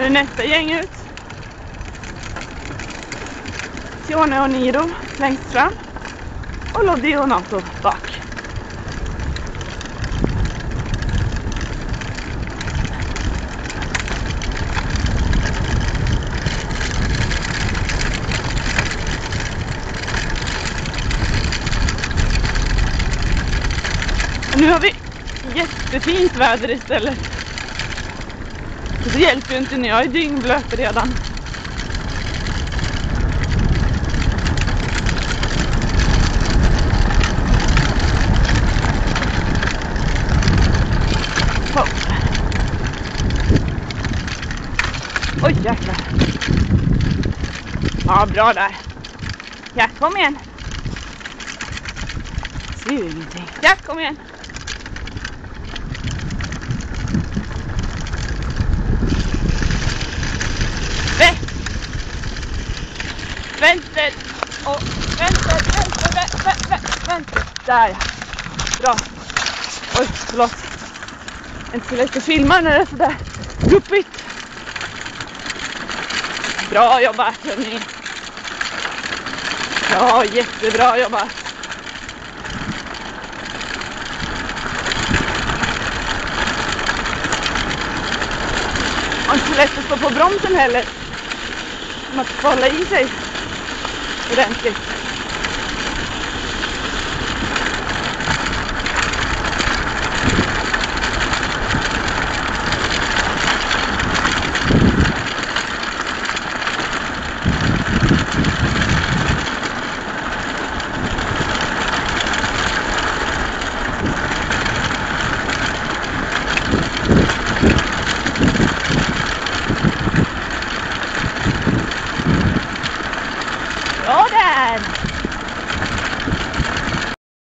är nästa gäng ut. Sione och Niro längst fram. Och Lodi och Nato bak. Nu har vi jättefint väder istället. Det hjälper ju inte när jag är dyngblöt redan. Oh. Oj jäklar. Ja, bra där. Ja, kom igen. Ser ju ingenting. Ja, kom igen. Vänster och vänster. Där ja. Bra. Oj, förlåt. Inte så lätt att filma när det är sådär guppigt. Bra jobbat hörni. Ja, jättebra jobbat. Och inte så lätt att stå på bromsen heller. Man får hålla i sig ordentligt. Bra där!